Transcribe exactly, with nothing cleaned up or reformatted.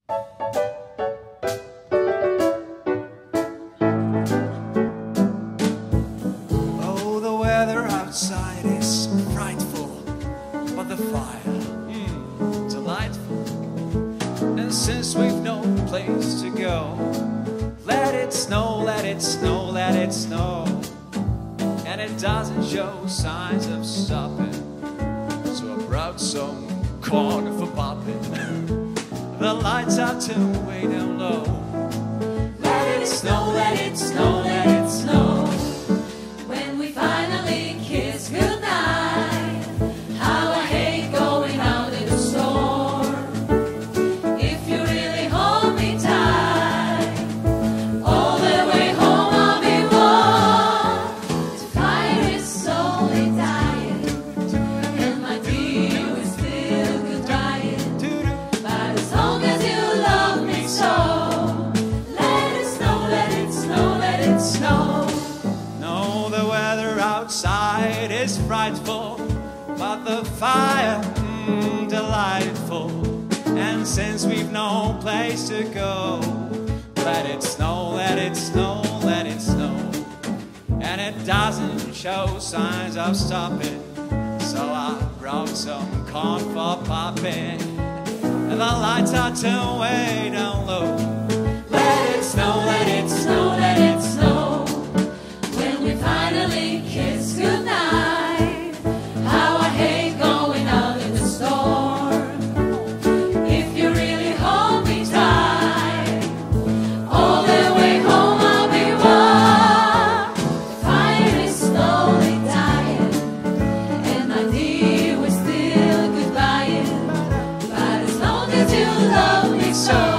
Oh, the weather outside is frightful, but the fire, mm, delightful. And since we've no place to go, let it snow, let it snow, let it snow. And it doesn't show signs of stopping, so I brought some corn for popping. The lights are turned way down low. Let it snow, let it snow, let it snow. When we finally kiss goodnight, how I hate going out in the storm. If you really hold me tight, all the way home I'll be warm. The fire is slowly dying, and my dear, we're still good dying. But as long as you love me so, let it snow, let it snow, let it snow. No, the weather outside is frightful, but the fire, mm, delightful. And since we've no place to go, let it snow, let it snow, let it snow. And it doesn't show signs of stopping, so I brought some corn for popping. And the lights are turned way down low. Let it snow, let it snow, let it snow. When we finally kiss goodnight, how I hate going out in the storm. If you really hold me tight, all the way home I'll be warm. The fire is slowly dying, and my dear, we're still goodbying. But as long as you love me so,